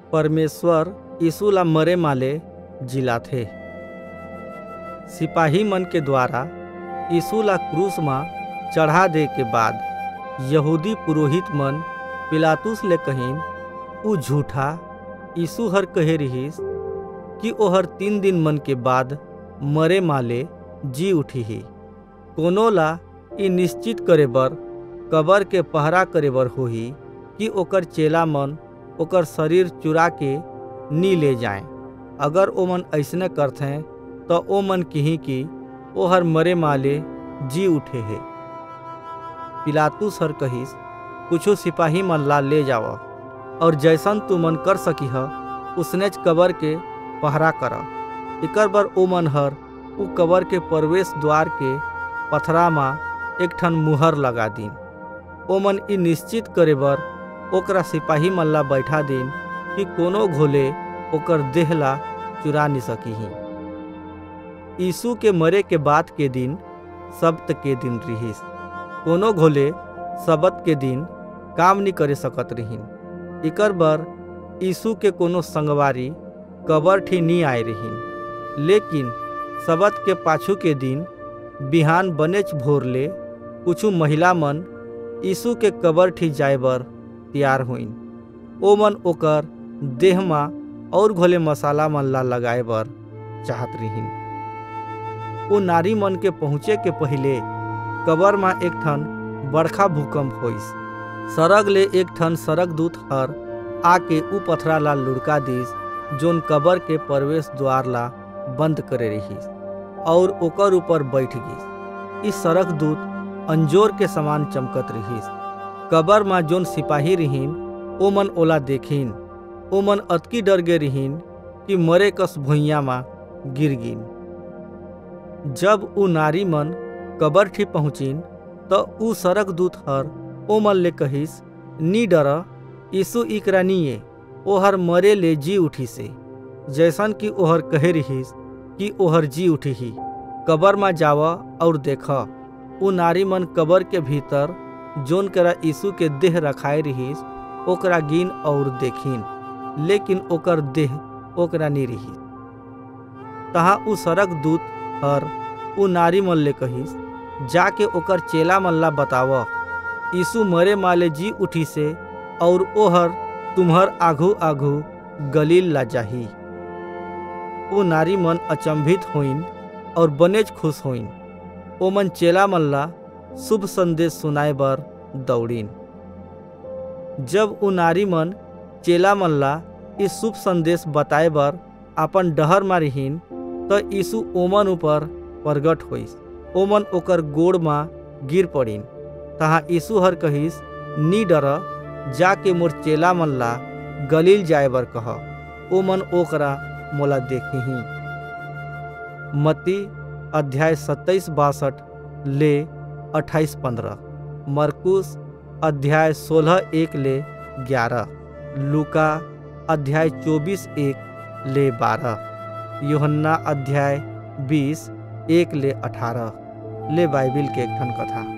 परमेश्वर यीशु ला मरे माले जिला थे। सिपाही मन के द्वारा यीशु ला क्रूस में चढ़ा दे के बाद यहूदी पुरोहित मन पिलातुस ले कहीन उ झूठा यीशु हर कहे रहीस कि ओहर 3 दिन मन के बाद मरे माले जी उठी ही। कोनो ला ई निश्चित करे बर कबर के पहरा करे बर होही कि ओकर चेला मन ओकर शरीर चुरा के नी ले जाए। अगर ओमन ऐसने करथे तो ओमन कही कि ओहर मरे माले जी उठे है। पिलातुस हर कहिस कुछो सिपाही मन ला ले जाव और जैसन तू मन कर सकी है उसने कबर के पहरा कर। एकर बर ओमन हर उ कबर के प्रवेश द्वार के पथरा में एक ठन मुहर लगा दीन। ओमन ई निश्चित करे बर ओकरा सिपाही मन ला बैठा दीन कि कोनो घोले ओकर देह ला चुरा नहीं सकी ही। यीशु के मरे के बाद के दिन सब्त के दिन रहीस। कोनो घोले सबत के दिन काम नहीं करे सकत रहीन। इकर बर यीशु के कोनो संगवारी कबर ठी नहीं आए रहीन। लेकिन सबत के पाछू के दिन बिहान बनेच भोर ले कुछ महिला मन यीशु के कबर ठी जाए बर तैयार हुईन। ओमन ओकर देह में और घोले मसाला मन ला लगाए बर चाहत रहीन। वो नारी मन के पहुँचे के पहले कबर में एक ठन बड़खा भूकंप होइस। सरग ले एक ठन सरग दूत हर आके उ पथरा ला लुढ़का दीस जोन कबर के प्रवेश द्वार ला बंद करे रहीस और ओकर ऊपर बैठ गईस। इस सरग दूत अंजोर के समान चमकत रहीस। कबर में जोन सिपाही रहीन ओमन ओला देखीन। ओमन अतकी डर गे रहीन कि मरे कस भुइयाँ में गिर गिन। जब उ नारी मन कबर ठी पहुँचिन तो उ सरग दूत हर ओमन ले कहिस नी डर, यीशु इकरा निये ओहर मरे ले जी उठी से। जैसन कि ओहर कहे रहीस कि ओहर जी उठी ही। कबर में जाव और देख उ नारी मन कबर के भीतर जोन करा यीशु के देह रखाए रहीस ओकरा गिन और देखीन, लेकिन ओकर देह ओकरा नी रही। तहाँ उ सरग दूत हर उ नारी मन ले कहिस जाके ओकर चेला मन ला बताव यीशु मरे माले जी उठी से और ओहर तुम्हर आघू आघू गलील ला जाही। वो नारी मन अचंभित होइन और बनेज खुश होइन। ओमन चेला मन ला शुभ संदेश सुनाए बर दौड़ीन। जब उ नारी मन चेला मन ला इस शुभ संदेश बताए बर अपन डहर में रहीन तो यीशु ओमन ऊपर प्रगट होइस। ओमन ओकर गोड़ में गिर पड़ीन। तहाँ यीशु हर कहिस नी डर, जाके मोर चेला मन ला गलील जाए बर कह। ओमन ओकरा मोला देखी ही। मत्ती अध्याय 27-62 ले 28-15, मरकुस अध्याय 16-1 ले 11, लूका अध्याय 24-1 ले 12, यूहन्ना अध्याय 20-1 ले 18 ले बाइबिल के एक ठन कथा।